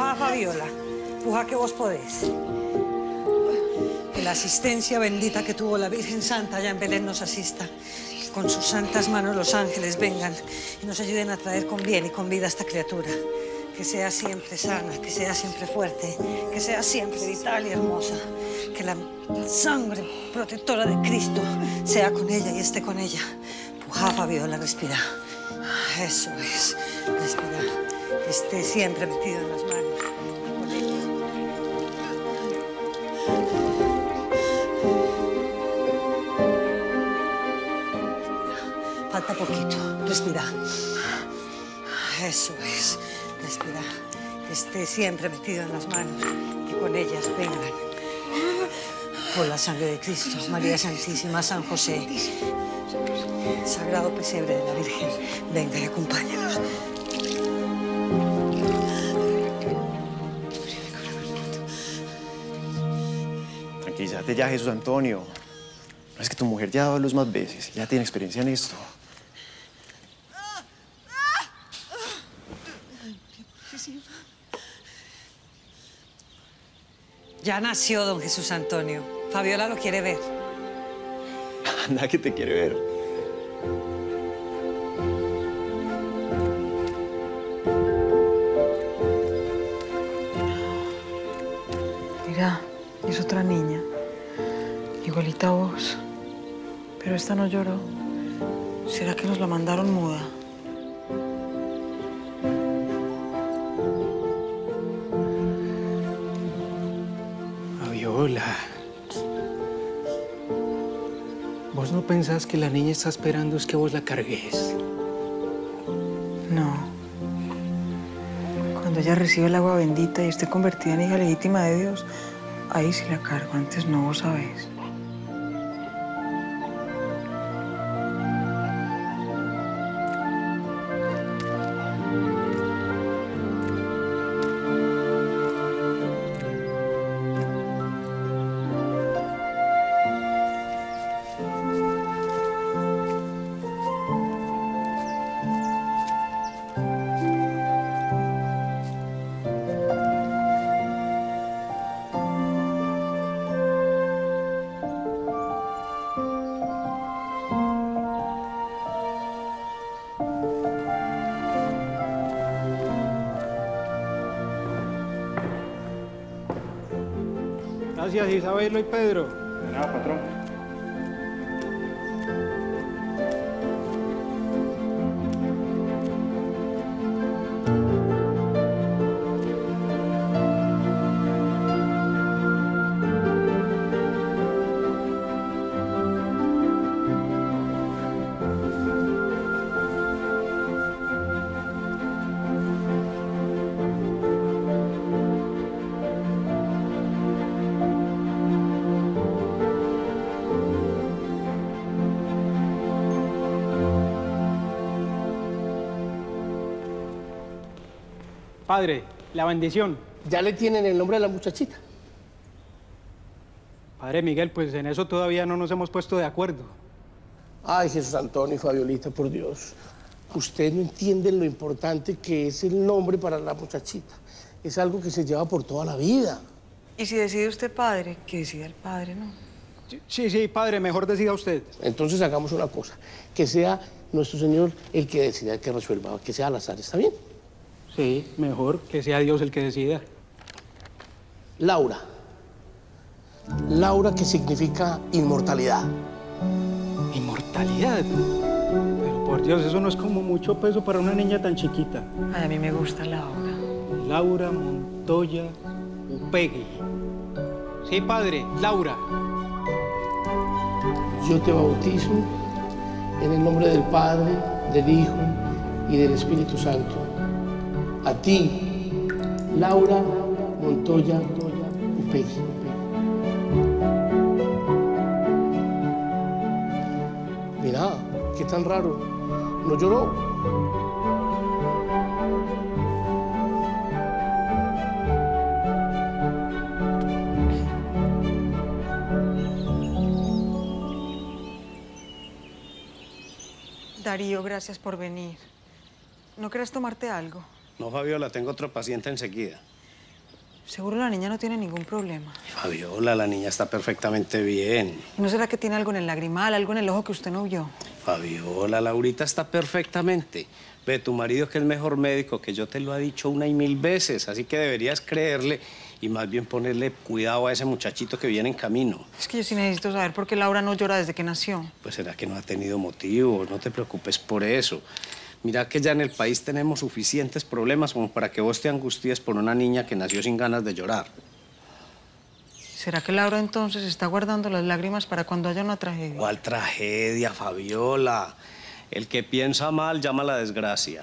Puja, Fabiola. Puja que vos podés. Que la asistencia bendita que tuvo la Virgen Santa allá en Belén nos asista. Que con sus santas manos los ángeles vengan y nos ayuden a traer con bien y con vida a esta criatura. Que sea siempre sana, que sea siempre fuerte, que sea siempre vital y hermosa. Que la sangre protectora de Cristo sea con ella y esté con ella. Puja, Fabiola, respira. Eso es, respira. Que esté siempre metido en las manos. Con ella. Falta poquito, respira. Eso es, respira. Que esté siempre metido en las manos. Que con ellas vengan. Por la sangre de Cristo, María Santísima, San José, Sagrado Pesebre de la Virgen, venga y acompáñanos. Tranquilízate ya, Jesús Antonio. No es que tu mujer ya ha dado luz más veces, ya tiene experiencia en esto. Ya nació don Jesús Antonio. Fabiola lo quiere ver. Anda, que te quiere ver. Mira, es otra niña. Igualita a vos. Pero esta no lloró. ¿Será que nos la mandaron muda? Fabiola. ¿Vos no pensás que la niña está esperando es que vos la cargues? No. Cuando ella recibe el agua bendita y esté convertida en hija legítima de Dios, ahí sí la cargo. Antes no, vos sabés. Gracias, Isabelo y Pedro. De nada, patrón. Padre, la bendición. ¿Ya le tienen el nombre de la muchachita? Padre Miguel, pues en eso todavía no nos hemos puesto de acuerdo. Ay, Jesús Antonio y Fabiolita, por Dios. Ustedes no entienden lo importante que es el nombre para la muchachita. Es algo que se lleva por toda la vida. Y si decide usted padre, que decida el padre, ¿no? Sí, padre, mejor decida usted. Entonces hagamos una cosa. Que sea nuestro Señor el que decida, el que resuelva. Que sea al azar, ¿está bien? Sí, mejor que sea Dios el que decida. Laura. Laura, que significa inmortalidad. ¿Inmortalidad? Pero por Dios, eso no es como mucho peso para una niña tan chiquita. Ay, a mí me gusta Laura. Laura Montoya Upegui. Sí, padre, Laura. Yo te bautizo en el nombre del Padre, del Hijo y del Espíritu Santo. A ti, Laura Montoya Upegui. Mira, qué tan raro. ¿No lloró? Darío, gracias por venir. ¿No querés tomarte algo? No, Fabiola, tengo otro paciente enseguida. Seguro la niña no tiene ningún problema. Fabiola, la niña está perfectamente bien. ¿Y no será que tiene algo en el lagrimal, algo en el ojo que usted no vio? Fabiola, Laurita está perfectamente. Ve, tu marido que es mejor médico que yo te lo ha dicho 1 y 1000 veces, así que deberías creerle y más bien ponerle cuidado a ese muchachito que viene en camino. Es que yo sí necesito saber por qué Laura no llora desde que nació. Pues será que no ha tenido motivo, no te preocupes por eso. Mira que ya en el país tenemos suficientes problemas como para que vos te angusties por una niña que nació sin ganas de llorar. ¿Será que Laura entonces está guardando las lágrimas para cuando haya una tragedia? ¿Cuál tragedia, Fabiola? El que piensa mal llama a la desgracia.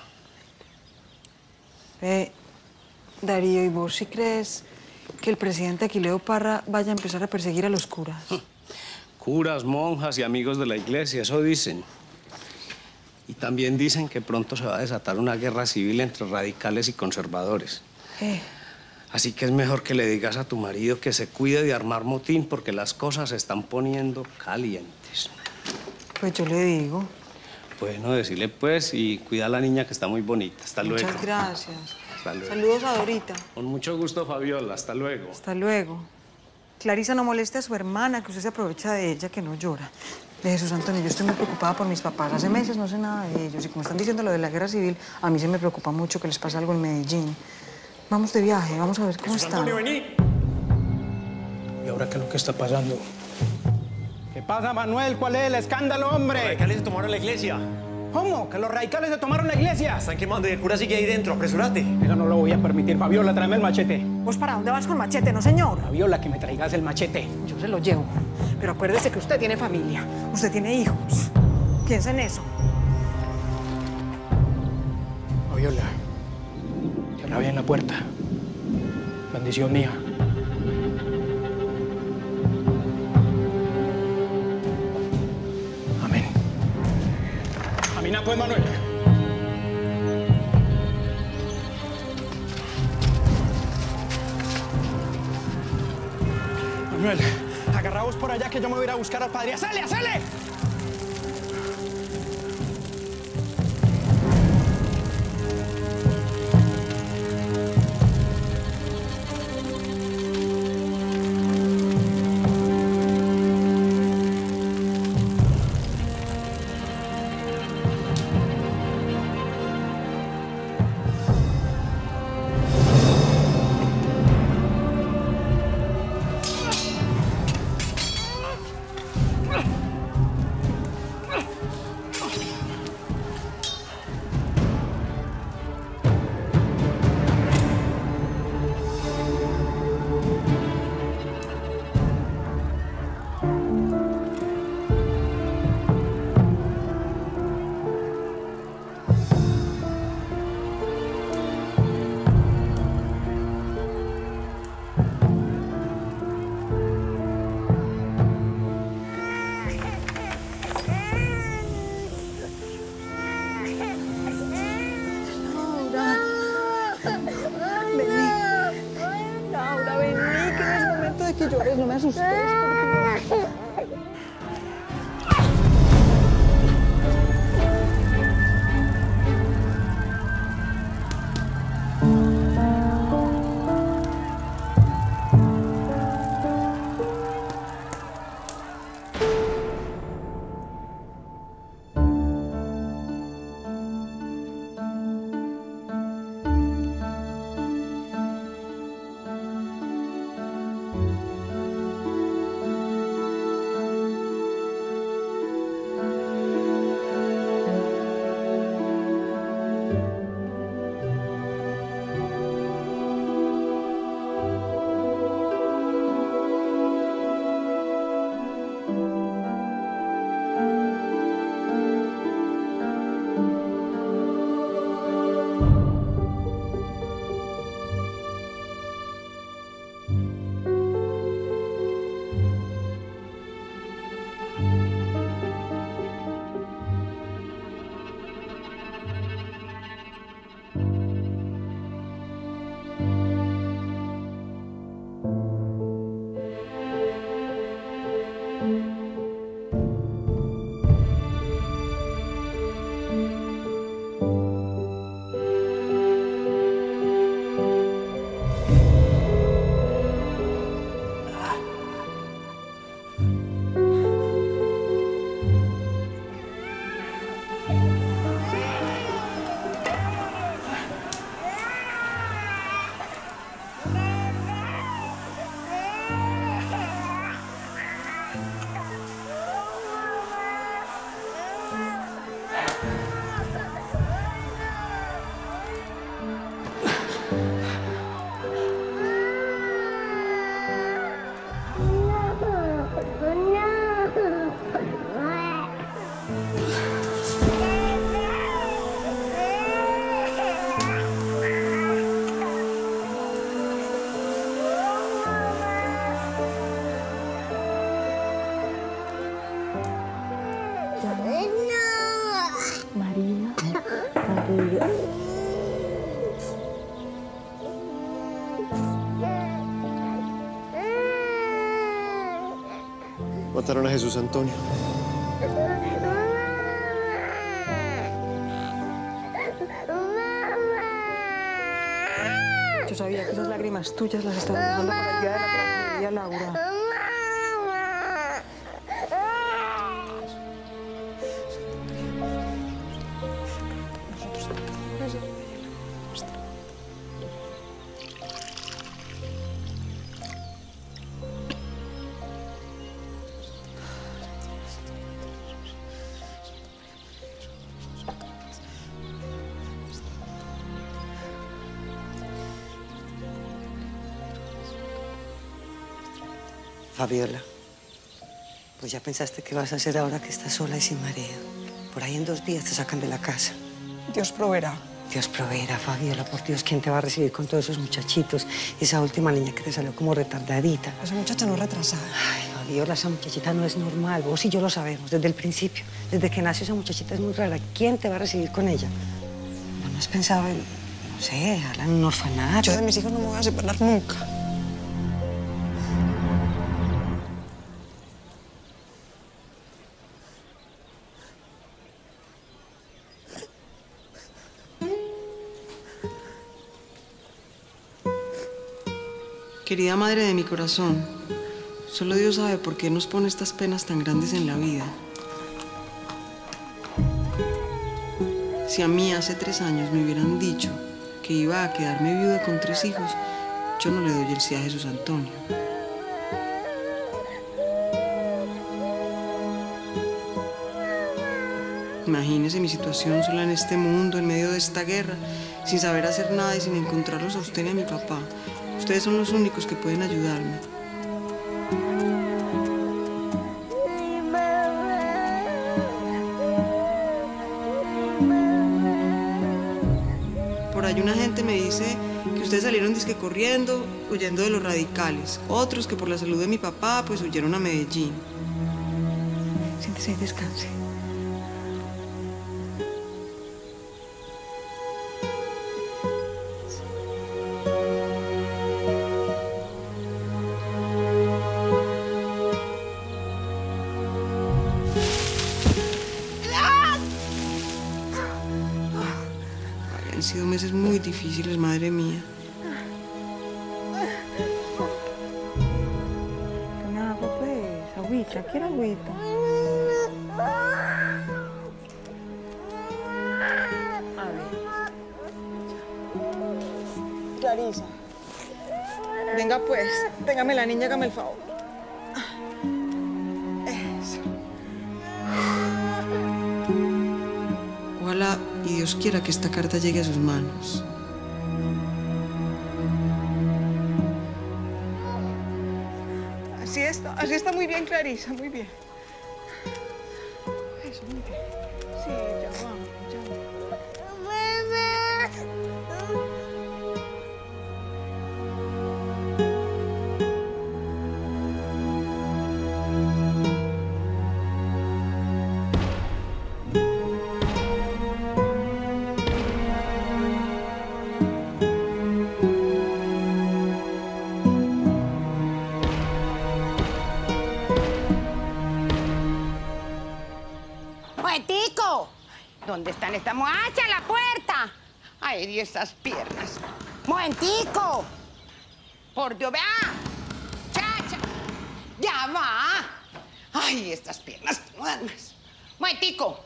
Darío, ¿y vos sí crees que el presidente Aquileo Parra vaya a empezar a perseguir a los curas? Curas, monjas y amigos de la iglesia, eso dicen. Y también dicen que pronto se va a desatar una guerra civil entre radicales y conservadores. Así que es mejor que le digas a tu marido que se cuide de armar motín porque las cosas se están poniendo calientes. Pues yo le digo. Bueno, decirle pues y cuida a la niña que está muy bonita. Hasta luego. Muchas gracias. Hasta luego. Saludos a Dorita. Con mucho gusto, Fabiola. Hasta luego. Hasta luego. Clarisa, no moleste a su hermana, que usted se aprovecha de ella, que no llora. De Jesús Antonio, yo estoy muy preocupada por mis papás. Hace meses no sé nada de ellos. Y como están diciendo lo de la guerra civil, a mí se me preocupa mucho que les pase algo en Medellín. Vamos de viaje, vamos a ver cómo están. Antonio, vení. ¿Y ahora qué es lo que está pasando? ¿Qué pasa, Manuel? ¿Cuál es el escándalo, hombre? Los radicales se tomaron la iglesia. ¿Cómo? ¿Que los radicales se tomaron la iglesia? Están quemando y el cura sigue ahí dentro. Apresúrate. Eso no lo voy a permitir. Fabiola, tráeme el machete. ¿Vos para dónde vas con machete, no, señor? Fabiola, que me traigas el machete. Yo se lo llevo. Pero acuérdese que usted tiene familia, usted tiene hijos. Piensa en eso. Fabiola, cierra bien la puerta. Bendición mía. Amén. Camina pues, Manuel. Manuel, agarraos por allá que yo me voy a ir a buscar al padre. ¡Hacele, hacele! Que llores, no me asustes. mataron a Jesús Antonio. Yo sabía que esas lágrimas tuyas las estabas dejando para el día de la tragedia, Laura. Fabiola, pues ya pensaste qué vas a hacer ahora que estás sola y sin marido. Por ahí en 2 días te sacan de la casa. Dios proveerá. Dios proveerá, Fabiola, por Dios, ¿quién te va a recibir con todos esos muchachitos? Esa última niña que te salió como retardadita. Esa muchacha no es retrasada. Ay, Fabiola, esa muchachita no es normal. Vos y yo lo sabemos desde el principio. Desde que nació esa muchachita es muy rara. ¿Quién te va a recibir con ella? ¿No has pensado en, no sé, dejarla en un orfanato? Yo de mis hijos no me voy a separar nunca. Querida madre de mi corazón, solo Dios sabe por qué nos pone estas penas tan grandes en la vida. Si a mí hace 3 años me hubieran dicho que iba a quedarme viuda con 3 hijos, yo no le doy el sí a Jesús Antonio. Imagínese mi situación sola en este mundo, en medio de esta guerra, sin saber hacer nada y sin encontrarlos a usted ni a mi papá. Ustedes son los únicos que pueden ayudarme. Por ahí una gente me dice que ustedes salieron disque corriendo, huyendo de los radicales. Otros que por la salud de mi papá, pues huyeron a Medellín. Siéntese y descanse. Han sido meses muy difíciles, madre mía. Tome agua, pues. Agüita, ¿quiere agüita? A ver. Clarisa. Venga, pues. Téngame la niña, hágame el favor. Eso. Ojalá y Dios quiera que esta carta llegue a sus manos. Así está muy bien, Clarisa, muy bien. Eso, muy bien. Sí, ya vamos, ya ¡Momentico! ¿Dónde están estas muchachas? ¡A la puerta! ¡Ay, Dios, estas piernas! ¡Momentico! ¡Por Dios, vea! ¡Chacha! ¡Ya va! ¡Ay, estas piernas no dan más! ¡Momentico!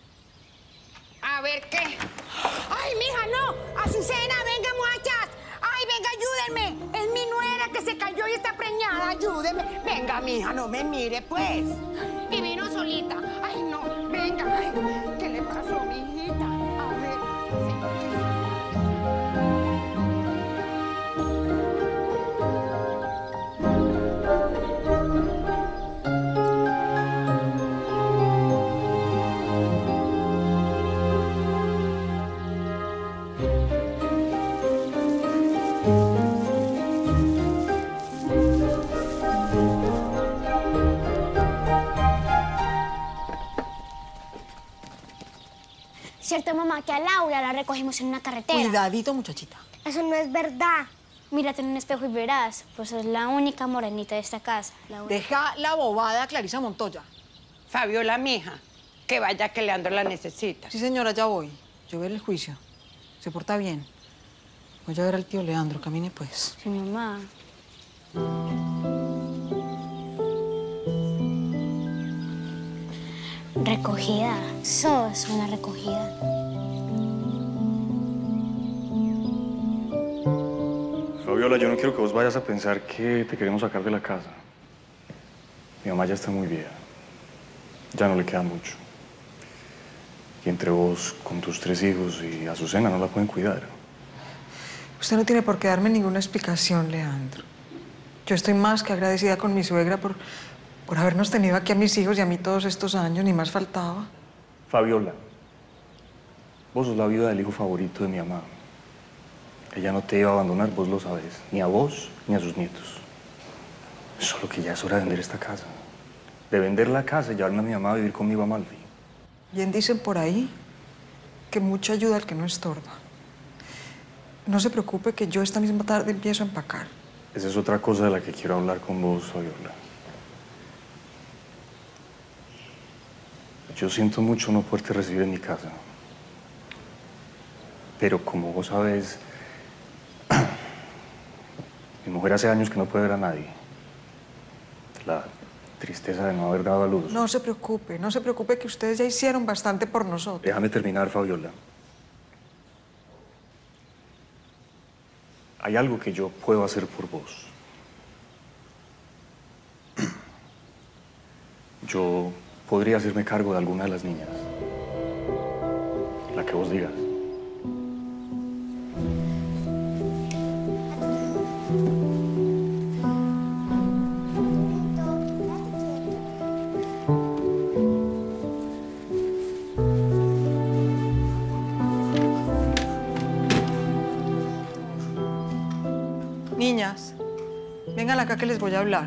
A ver qué. ¡Ay, mija, no! ¡Azucena, venga, muchachas! ¡Ay, venga, ayúdenme! Es mi nuera que se cayó y está preñada. ¡Ayúdenme! Venga, mija, no me mire, pues. Y vino solita. ¡Ay, no! Venga. Ay, ¿qué le pasó, mijita? A ver. Cierto, mamá, que a Laura la recogimos en una carretera. Cuidadito, muchachita. Eso no es verdad. Mírate en un espejo y verás, pues sos la única morenita de esta casa. Deja la bobada, Clarisa Montoya. Fabiola, mija, que vaya que Leandro la necesita. Sí, señora, ya voy. Yo voy a ver el juicio. Se porta bien. Voy a ver al tío Leandro. Camine, pues. Sí, mamá. Recogida. Sos una recogida. Fabiola, yo no quiero que vos vayas a pensar que te queremos sacar de la casa. Mi mamá ya está muy vieja. Ya no le queda mucho. Y entre vos, con tus 3 hijos y Azucena, no la pueden cuidar. Usted no tiene por qué darme ninguna explicación, Leandro. Yo estoy más que agradecida con mi suegra por habernos tenido aquí a mis hijos y a mí todos estos años, ni más faltaba. Fabiola, vos sos la viuda del hijo favorito de mi mamá. Ella no te iba a abandonar, vos lo sabes. Ni a vos, ni a sus nietos. Solo que ya es hora de vender esta casa. De vender la casa y llevarme a mi mamá a vivir conmigo a Malvi. Bien dicen por ahí que mucha ayuda al que no estorba. No se preocupe que yo esta misma tarde empiezo a empacar. Esa es otra cosa de la que quiero hablar con vos, Fabiola. Yo siento mucho no poderte recibir en mi casa. Pero como vos sabés, mi mujer hace años que no puede ver a nadie. La tristeza de no haber dado a luz. No se preocupe que ustedes ya hicieron bastante por nosotros. Déjame terminar, Fabiola. Hay algo que yo puedo hacer por vos. Yo podría hacerme cargo de alguna de las niñas. La que vos digas. Niñas, vengan acá que les voy a hablar.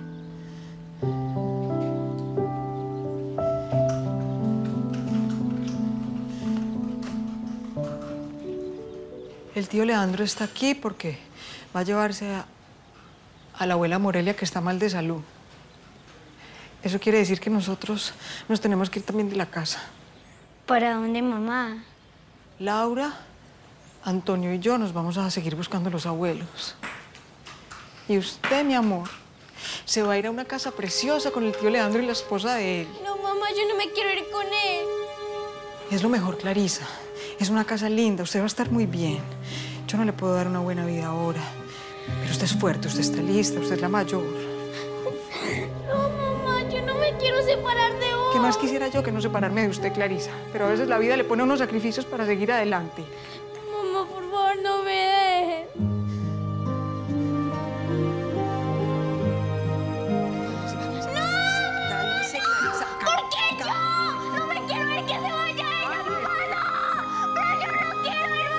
El tío Leandro está aquí porque va a llevarse a la abuela Morelia, que está mal de salud. Eso quiere decir que nosotros nos tenemos que ir también de la casa. ¿Para dónde, mamá? Laura, Antonio y yo nos vamos a seguir buscando a los abuelos. Y usted, mi amor, se va a ir a una casa preciosa con el tío Leandro y la esposa de él. No, mamá, yo no me quiero ir con él. Es lo mejor, Clarisa. Es una casa linda, usted va a estar muy bien. Yo no le puedo dar una buena vida ahora. Pero usted es fuerte, usted está lista, usted es la mayor. No, mamá, yo no me quiero separar de vos. ¿Qué más quisiera yo que no separarme de usted, Clarisa? Pero a veces la vida le pone unos sacrificios para seguir adelante. Mamá, por favor, no me dejes. ¿Por qué yo? No me quiero ir, que se vaya ella, mamá, no. Pero yo no quiero ir,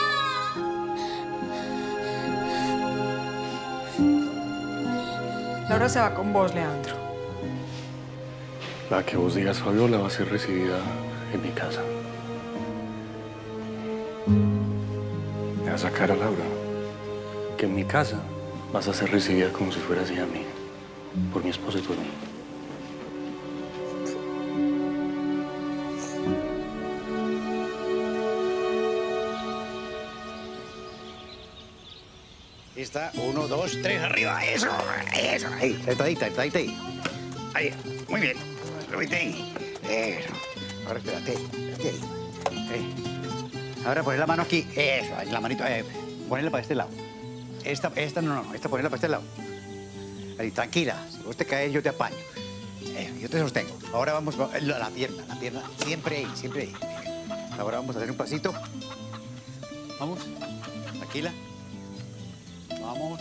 mamá. Laura se va con vos, Leandro. La que vos digas, Fabiola, va a ser recibida en mi casa. Me vas a sacar a Laura. Que en mi casa vas a ser recibida como si fueras hija mía. Por mi esposa y por mí. Está 1, 2, 3, arriba. Eso, eso. Ahí, sentadita ahí. Ahí, muy bien. Súbete ahí. Eso. Ahora espérate ahí. Ahora poner la mano aquí. Eso, ahí, la manito. Ponerla para este lado. Esta no. Esta ponerla para este lado. Ahí, tranquila. Si vos te caes, yo te apaño. Yo te sostengo. Ahora vamos con la pierna. Siempre ahí. Ahora vamos a hacer un pasito. Vamos. Tranquila. Vamos.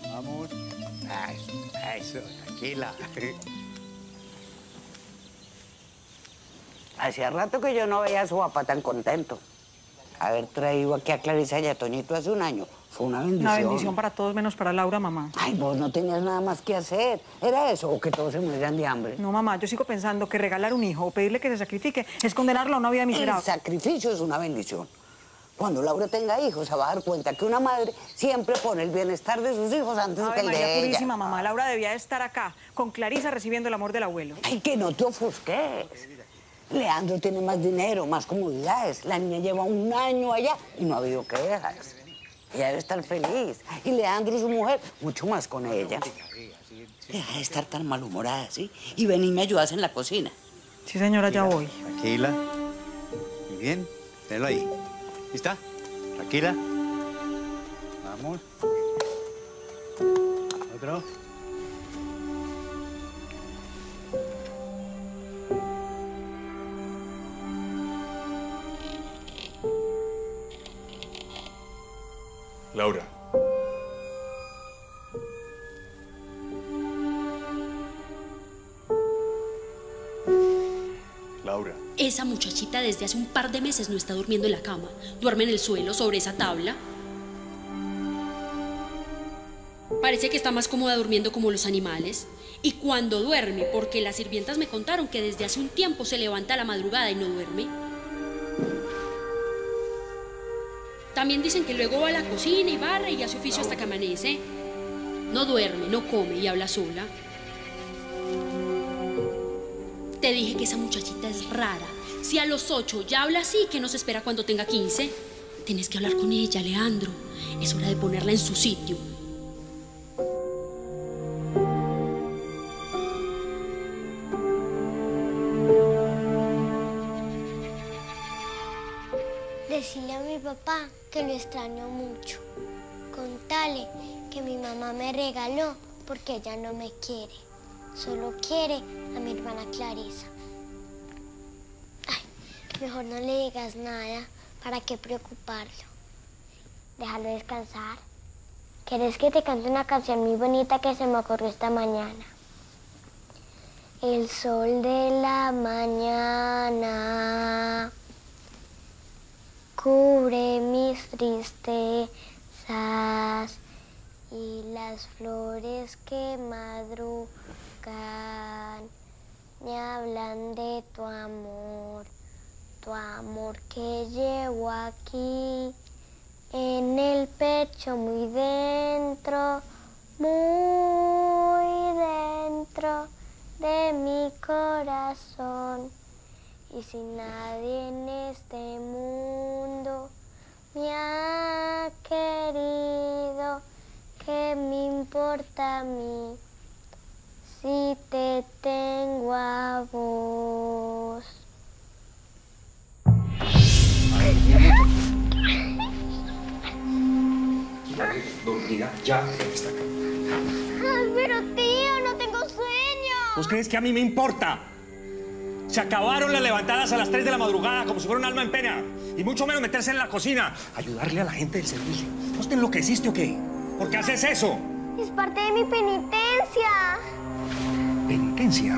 Eso, tranquila. Hacía rato que yo no veía a su papá tan contento. Haber traído aquí a Clarisa y a Toñito hace un año fue una bendición. Una bendición para todos, menos para Laura, mamá. Ay, vos no tenías nada más que hacer. ¿Era eso o que todos se murieran de hambre? No, mamá, yo sigo pensando que regalar un hijo o pedirle que se sacrifique es condenarlo a una vida miserable. El sacrificio es una bendición. Cuando Laura tenga hijos, se va a dar cuenta que una madre siempre pone el bienestar de sus hijos antes que el de María ella. Purísima, mamá, Laura debía estar acá, con Clarisa recibiendo el amor del abuelo. Ay, que no te ofusques. Leandro tiene más dinero, más comodidades. La niña lleva un año allá y no ha habido quejas. Ella debe estar feliz. Y Leandro y su mujer, mucho más con ella. Deja de estar tan malhumorada, ¿sí? Y ven y me ayudas en la cocina. Sí, señora, ya voy. Tranquila. Muy bien. Tenlo ahí. ¿Lista? Tranquila. Vamos. Otro. Laura. Laura. Esa muchachita desde hace un par de meses no está durmiendo en la cama. Duerme en el suelo, sobre esa tabla. Parece que está más cómoda durmiendo como los animales. Y cuando duerme, porque las sirvientas me contaron que desde hace un tiempo se levanta a la madrugada y no duerme. También dicen que luego va a la cocina y barre y hace oficio hasta que amanece. No duerme, no come y habla sola. Te dije que esa muchachita es rara. Si a los 8 ya habla así, que no se espera cuando tenga 15. Tienes que hablar con ella, Leandro. Es hora de ponerla en su sitio. Decirle a mi papá que lo extraño mucho. Contale que mi mamá me regaló porque ella no me quiere. Solo quiere a mi hermana Clarisa. Ay, mejor no le digas nada. ¿Para qué preocuparlo? Déjalo descansar. ¿Quieres que te cante una canción muy bonita que se me ocurrió esta mañana? El sol de la mañana cubre mis tristezas y las flores que madrugan me hablan de tu amor que llevo aquí en el pecho muy dentro de mi corazón. Y si nadie en este mundo me ha querido, ¿qué me importa a mí si te tengo a vos? Dormida ya en esta cama. Ay, pero tío, no tengo sueño. ¿Vos crees que a mí me importa? Se acabaron las levantadas a las 3 de la madrugada como si fuera un alma en pena. Y mucho menos meterse en la cocina. Ayudarle a la gente del servicio. ¿Vos te enloqueciste o qué? ¿Por qué haces eso? Es parte de mi penitencia. ¿Penitencia?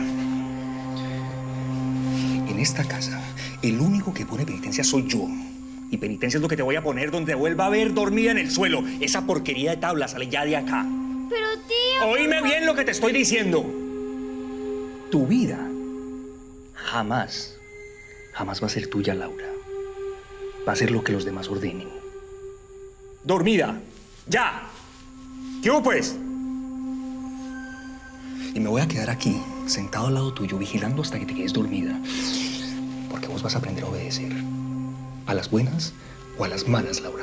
En esta casa, el único que pone penitencia soy yo. Y penitencia es lo que te voy a poner donde vuelva a ver dormida en el suelo. Esa porquería de tabla sale ya de acá. Pero tío... Oíme bien lo que te estoy diciendo. Tu vida jamás va a ser tuya, Laura. Va a ser lo que los demás ordenen. Dormida. ¡Ya! ¿Qué hubo, pues? Y me voy a quedar aquí, sentado al lado tuyo, vigilando hasta que te quedes dormida. Porque vos vas a aprender a obedecer. ¿A las buenas o a las malas, Laura?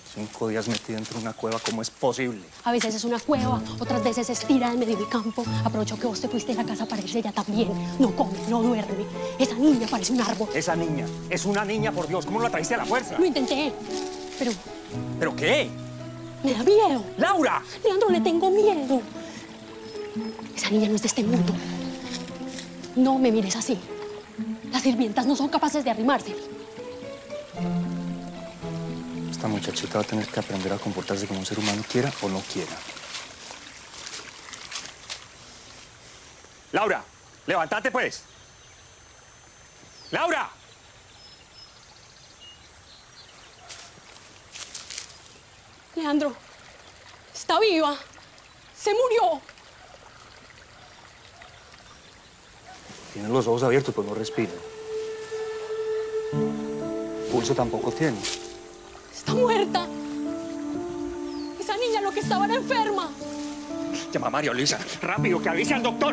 5 días metida dentro de una cueva, ¿cómo es posible? A veces es una cueva, otras veces es tira en medio del campo. Aprovecho que vos te fuiste de la casa para irse ella también. No come, no duerme. Esa niña parece un árbol. Esa niña es una niña, por Dios. ¿Cómo no la trajiste a la fuerza? Lo intenté, pero ¿Pero qué? me da miedo. ¡Laura! Leandro, le tengo miedo. Esa niña no es de este mundo. No me mires así. Las sirvientas no son capaces de arrimarse. Esta muchachita va a tener que aprender a comportarse como un ser humano, quiera o no quiera. Laura, levántate, pues. ¡Laura! Leandro, está viva. Se murió. Tiene los ojos abiertos, pues no respira. Pulso tampoco tiene. Está muerta. Esa niña lo que estaba era enferma. Llama a María Luisa. Rápido, que avise al doctor.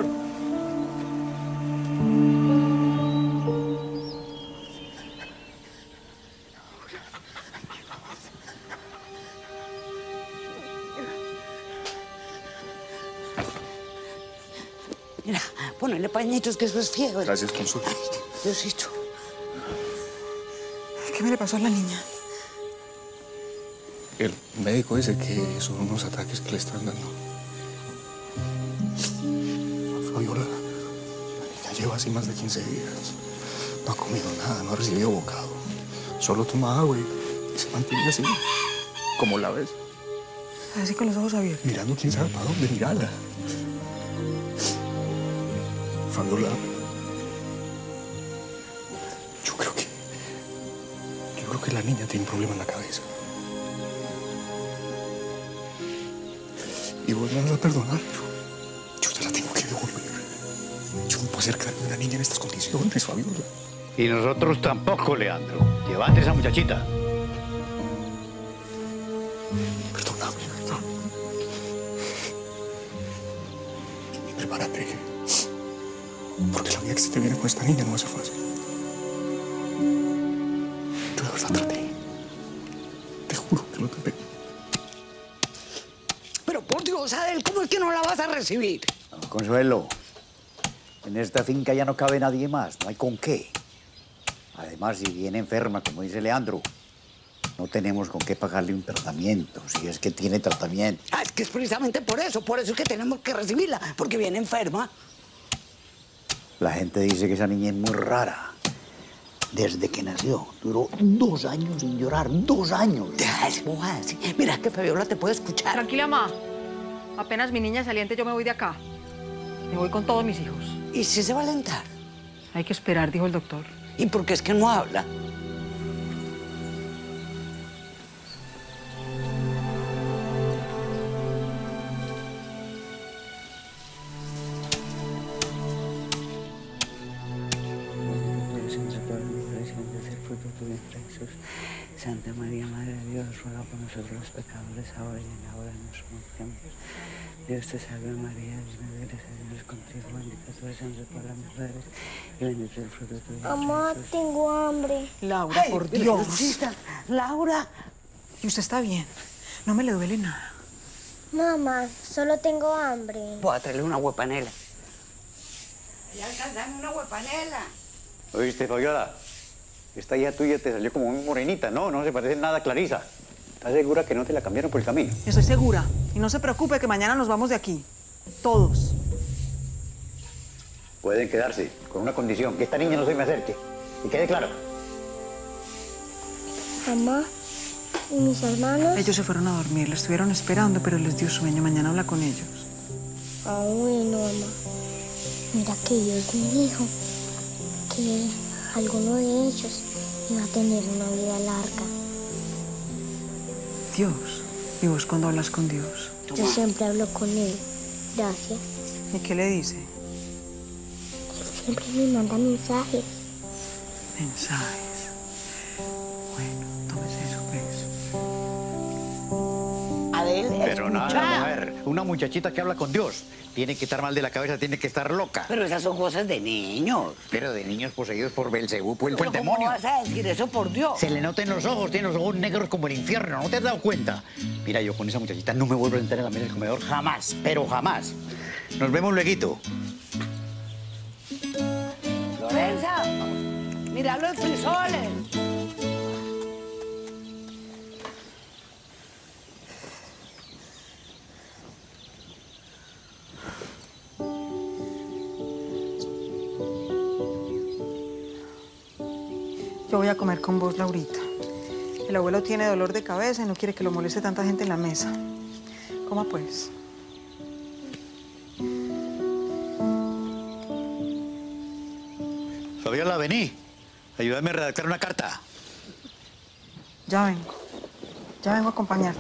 Mira, ponele pañitos, que eso es fiebre. Gracias, Consuelo. Diosito. ¿Qué me le pasó a la niña? El médico dice que son unos ataques que le están dando. Fabiola, la niña lleva así más de 15 días. No ha comido nada, no ha recibido bocado. Solo toma agua y se mantiene así, como la ves. Así con los ojos abiertos. Mirando quién sabe para dónde, mirala. Fabiola, yo creo que la niña tiene un problema en la cabeza. Y vos me vas a perdonar, yo te la tengo que devolver. Yo no puedo hacer cargo de una niña en estas condiciones, Fabiola. Y nosotros tampoco, Leandro. Llévate a esa muchachita. Perdóname, ¿verdad? Y prepárate. Porque la vida que se te viene con esta niña no va a ser fácil. Yo de verdad traté. Te juro que lo traté. Pero por Dios, Adel, ¿cómo es que no la vas a recibir? Consuelo, en esta finca ya no cabe nadie más. No hay con qué. Además, si viene enferma, como dice Leandro, no tenemos con qué pagarle un tratamiento, si es que tiene tratamiento. Ah, es que es precisamente por eso es que tenemos que recibirla, porque viene enferma. La gente dice que esa niña es muy rara. Desde que nació, duró 2 años sin llorar, 2 años. Mira que Fabiola te puede escuchar. Tranquila, ma. Apenas mi niña saliente, yo me voy de acá. Me voy con todos mis hijos. ¿Y si se va a alentar? Hay que esperar, dijo el doctor. ¿Y por qué es que no habla? Santa María, Madre de Dios, ruega por nosotros los pecadores, ahora y en la hora de nuestra muerte. Dios te salve María, llena de gracia, el Señor es contigo, bendita tú eres entre todas las mujeres, y bendito es el fruto de tu vientre, Mamá, Jesús. tengo hambre. Laura, por Dios. Laura. Y usted está bien. No me le duele nada. Mamá, solo tengo hambre. Voy a traerle una huepanela. Ya alcanzame una huepanela. ¿Oíste, Fabiola? Esta hija tuya te salió como muy morenita, ¿no? No se parece en nada a Clarisa. ¿Estás segura que no te la cambiaron por el camino? Estoy segura. Y no se preocupe que mañana nos vamos de aquí. Todos. Pueden quedarse, con una condición, que esta niña no se me acerque. Y quede claro. Mamá, ¿y mis hermanos? Ellos se fueron a dormir, la estuvieron esperando, pero les dio sueño. Mañana habla con ellos. Ah, bueno, mamá. Mira que Dios me dijo que alguno de ellos iba a tener una vida larga. Dios. ¿Y vos cuándo hablas con Dios? Yo siempre hablo con él. Gracias. ¿Y qué le dice? Él siempre me manda mensajes. Mensajes. Bueno, tómese eso, pues. Adel, Pero nada, mujer. Una muchachita que habla con Dios tiene que estar mal de la cabeza, tiene que estar loca. Pero esas son cosas de niños. Pero de niños poseídos por Belcebú, por el ¿Cómo demonio. vas a decir eso, por Dios? Se le nota en los ojos, tiene los ojos negros como el infierno, ¿no te has dado cuenta? Mira, yo con esa muchachita no me vuelvo a sentar en la mesa del comedor jamás, pero jamás. Nos vemos lueguito. Lorenza, mira los frisoles. Yo voy a comer con vos, Laurita. El abuelo tiene dolor de cabeza y no quiere que lo moleste tanta gente en la mesa. Coma pues. Fabiola, vení. Ayúdame a redactar una carta. Ya vengo. Ya vengo a acompañarte.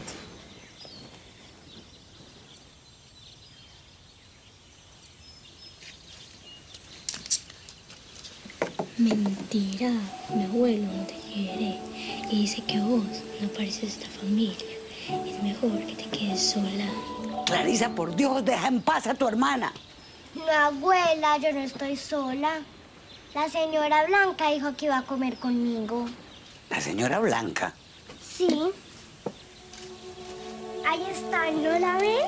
Mentira, mi abuelo no te quiere y dice que vos no pareces esta familia. Es mejor que te quedes sola. Clarisa, por Dios, deja en paz a tu hermana. No, abuela, yo no estoy sola. La señora Blanca dijo que iba a comer conmigo. ¿La señora Blanca? Sí. Ahí está, ¿no la ve?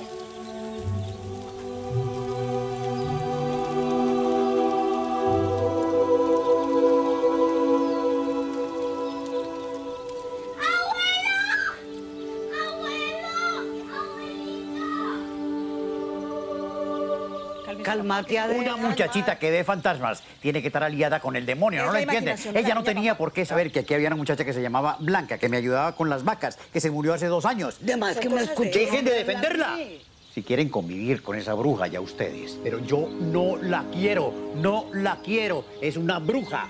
Cálmate, Adela. Una muchachita que ve fantasmas tiene que estar aliada con el demonio, ¿no lo entiendes? Ella no tenía por qué saber que aquí había una muchacha que se llamaba Blanca, que me ayudaba con las vacas, que se murió hace 2 años. De más que me escuché. ¡Dejen de defenderla! Si quieren convivir con esa bruja, ya ustedes. Pero yo no la quiero, no la quiero. Es una bruja.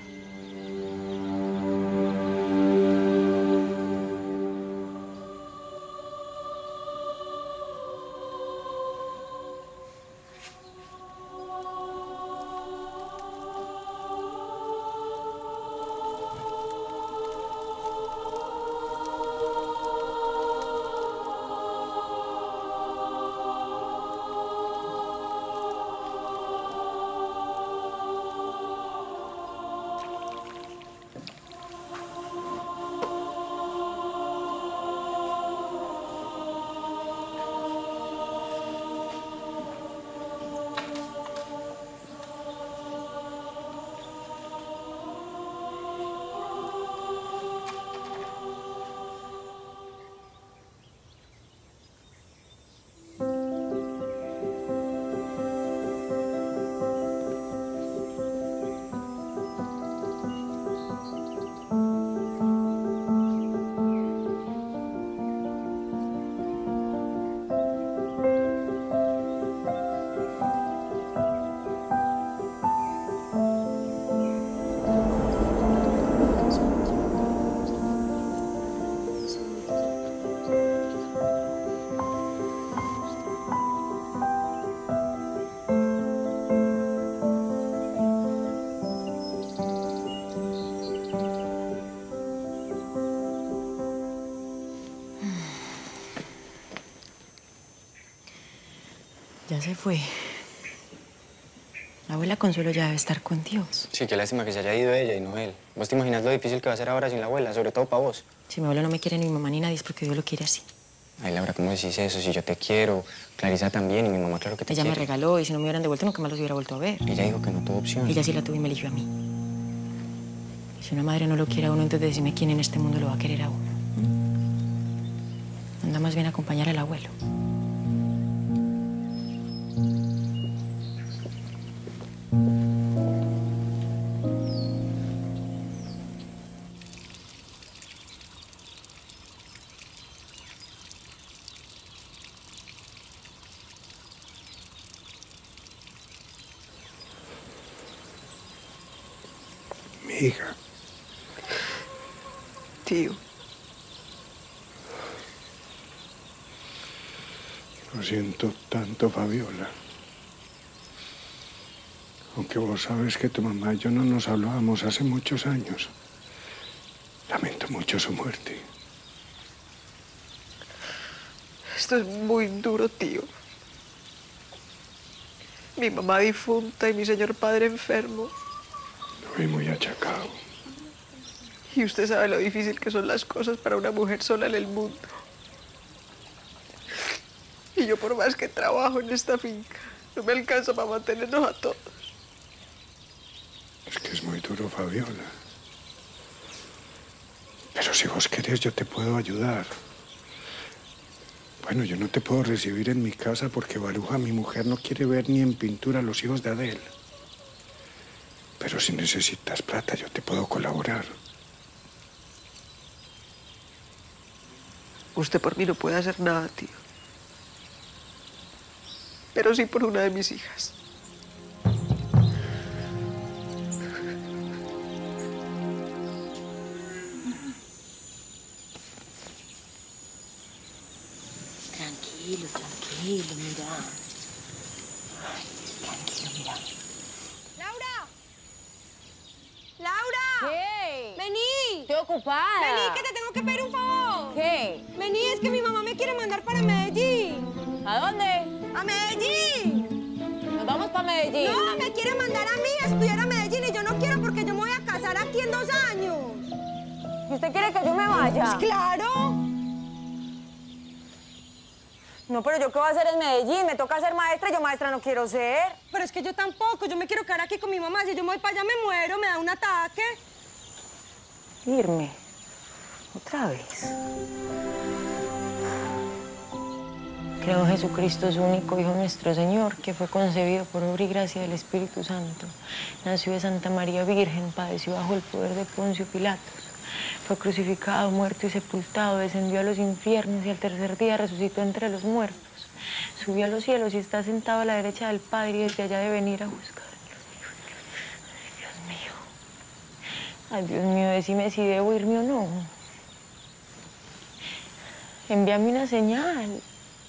Ya se fue. La abuela Consuelo ya debe estar con Dios. Sí, qué lástima que se haya ido ella y no él. ¿Vos te imaginas lo difícil que va a ser ahora sin la abuela? Sobre todo para vos. Si mi abuelo no me quiere ni mi mamá ni nadie es porque Dios lo quiere así. Ay, Laura, ¿cómo decís eso? Si yo te quiero, Clarisa también y mi mamá claro que te Ella quiere. me regaló y si no me hubieran devuelto nunca más los hubiera vuelto a ver. Ella dijo que no tuvo opción. Ella sí la tuvo y me eligió a mí. Y si una madre no lo quiere a uno, entonces decime quién en este mundo lo va a querer a uno. Anda más bien a acompañar al abuelo. Mi hija. Tío. Lo siento tanto, Fabiola. Aunque vos sabes que tu mamá y yo no nos hablábamos hace muchos años. Lamento mucho su muerte. Esto es muy duro, tío. Mi mamá difunta y mi señor padre enfermo. Lo vi muy achacado. Y usted sabe lo difícil que son las cosas para una mujer sola en el mundo. Y yo, por más que trabajo en esta finca, no me alcanza para mantenernos a todos. Es que es muy duro, Fabiola. Pero si vos querés, yo te puedo ayudar. Bueno, yo no te puedo recibir en mi casa porque Baruja, mi mujer, no quiere ver ni en pintura a los hijos de Adel. Pero si necesitas plata, yo te puedo colaborar. Usted por mí no puede hacer nada, tío. Pero sí por una de mis hijas. Tranquilo, tranquilo, mira. Ay, tranquilo, mira. ¡Laura! ¡Laura! ¿Qué? ¡Vení! Estoy ocupada. Vení, que te tengo que pedir un favor. ¿Qué? Vení, es que mi mamá me quiere mandar para Medellín. ¿A dónde? ¡A Medellín! Nos vamos para Medellín. No, me quiere mandar a mí a estudiar a Medellín y yo no quiero porque yo me voy a casar aquí en 2 años. ¿Y usted quiere que yo me vaya? Pues claro. No, pero ¿yo qué voy a hacer en Medellín? Me toca ser maestra y yo maestra no quiero ser. Pero es que yo tampoco, yo me quiero quedar aquí con mi mamá. Si yo me voy para allá me muero, me da un ataque. Irme. Otra vez. Creo en Jesucristo, su único Hijo, nuestro Señor, que fue concebido por obra y gracia del Espíritu Santo. Nació de Santa María Virgen, padeció bajo el poder de Poncio Pilatos. Fue crucificado, muerto y sepultado, descendió a los infiernos y al tercer día resucitó entre los muertos. Subió a los cielos y está sentado a la derecha del Padre y desde allá de venir a buscar. Dios mío. Ay, Dios mío, decime si debo irme o no. Envíame una señal.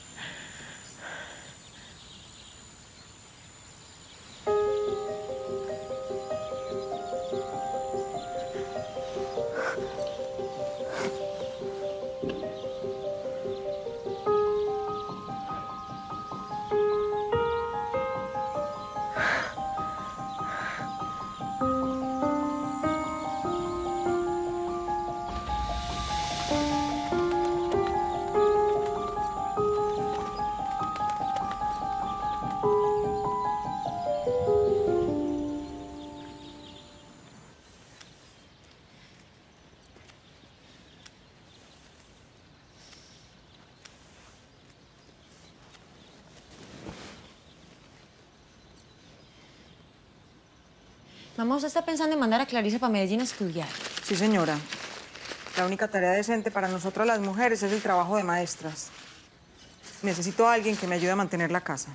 Mamá, ¿usted está pensando en mandar a Clarisa para Medellín a estudiar? Sí, señora. La única tarea decente para nosotras las mujeres es el trabajo de maestras. Necesito a alguien que me ayude a mantener la casa.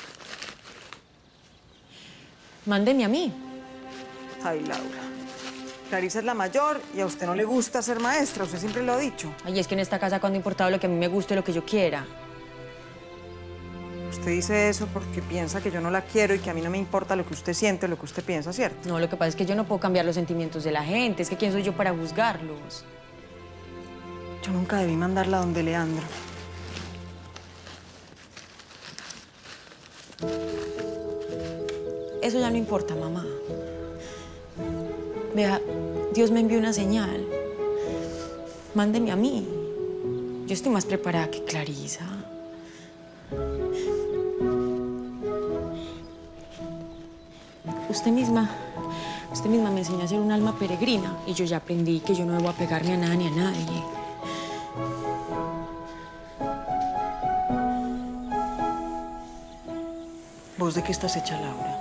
Mándeme a mí. Ay, Laura. Clarisa es la mayor y a usted no le gusta ser maestra, usted siempre lo ha dicho. Ay, es que en esta casa cuando ha importado lo que a mí me guste, lo que yo quiera. Usted dice eso porque piensa que yo no la quiero y que a mí no me importa lo que usted siente o lo que usted piensa, ¿cierto? No, lo que pasa es que yo no puedo cambiar los sentimientos de la gente. Es que ¿quién soy yo para juzgarlos? Yo nunca debí mandarla donde Leandro. Eso ya no importa, mamá. Vea, Dios me envió una señal. Mándeme a mí. Yo estoy más preparada que Clarisa. Usted misma me enseñó a ser un alma peregrina y yo ya aprendí que yo no debo apegarme a nada ni a nadie. ¿Vos de qué estás hecha, Laura?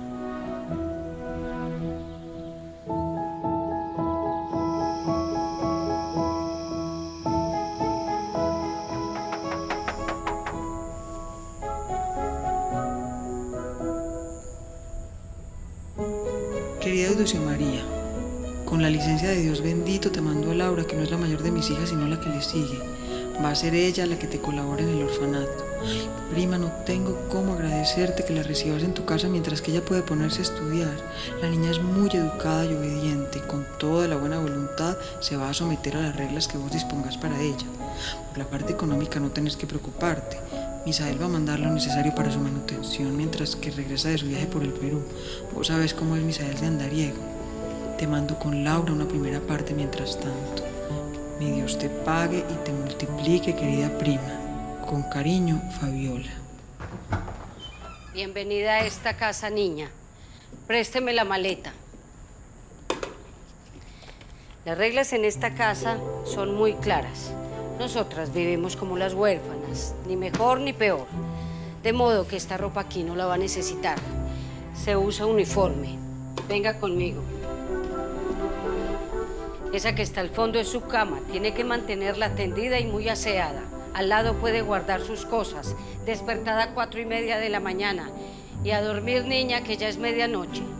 Querida Dulce María, con la licencia de Dios bendito te mando a Laura, que no es la mayor de mis hijas, sino la que le sigue, Va a ser ella la que te colabore en el orfanato. Ay, prima, no tengo cómo agradecerte que la recibas en tu casa mientras que ella puede ponerse a estudiar. La niña es muy educada y obediente y con toda la buena voluntad se va a someter a las reglas que vos dispongas para ella. Por la parte económica no tenés que preocuparte. Misael va a mandar lo necesario para su manutención mientras que regresa de su viaje por el Perú. Vos sabés cómo es Misael de andariego. Te mando con Laura una primera parte mientras tanto. Mi Dios te pague y te multiplique, querida prima. Con cariño, Fabiola. Bienvenida a esta casa, niña. Présteme la maleta. Las reglas en esta casa son muy claras. Nosotras vivimos como las huérfanas, ni mejor ni peor. De modo que esta ropa aquí no la va a necesitar. Se usa uniforme. Venga conmigo. Esa que está al fondo es su cama. Tiene que mantenerla tendida y muy aseada. Al lado puede guardar sus cosas. Despertada a 4:30 de la mañana. Y a dormir, niña, que ya es medianoche.